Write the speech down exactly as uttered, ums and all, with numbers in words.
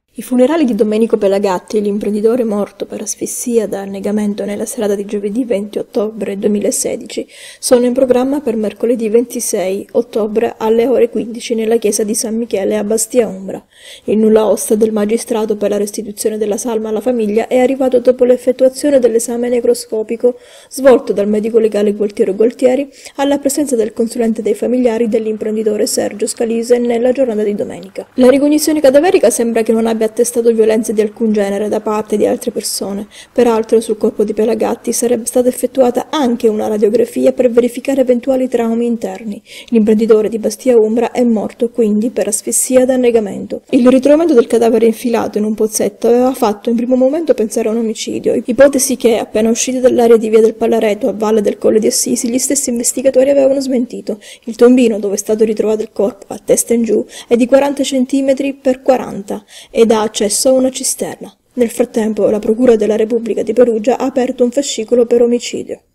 I funerali di Domenico Pelagatti, l'imprenditore morto per asfissia da annegamento nella serata di giovedì venti ottobre duemilasedici, sono in programma per mercoledì ventisei ottobre alle ore quindici nella chiesa di San Michele a Bastia Umbra. Il nulla osta del magistrato per la restituzione della salma alla famiglia è arrivato dopo l'effettuazione dell'esame necroscopico svolto dal medico legale Gualtiero Gualtieri alla presenza del consulente dei familiari dell'imprenditore Sergio Scalise nella giornata di domenica. La ricognizione cadaverica sembra che non abbia attestato violenze di alcun genere da parte di altre persone. Peraltro sul corpo di Pelagatti sarebbe stata effettuata anche una radiografia per verificare eventuali traumi interni. L'imprenditore di Bastia Umbra è morto quindi per asfissia da annegamento. Il ritrovamento del cadavere infilato in un pozzetto aveva fatto in primo momento pensare a un omicidio, ipotesi che, appena usciti dall'area di via del Pallareto a valle del Colle di Assisi, gli stessi investigatori avevano smentito. Il tombino dove è stato ritrovato il corpo, a testa in giù, è di quaranta centimetri per quaranta ed ha accesso a una cisterna. Nel frattempo la Procura della Repubblica di Perugia ha aperto un fascicolo per omicidio.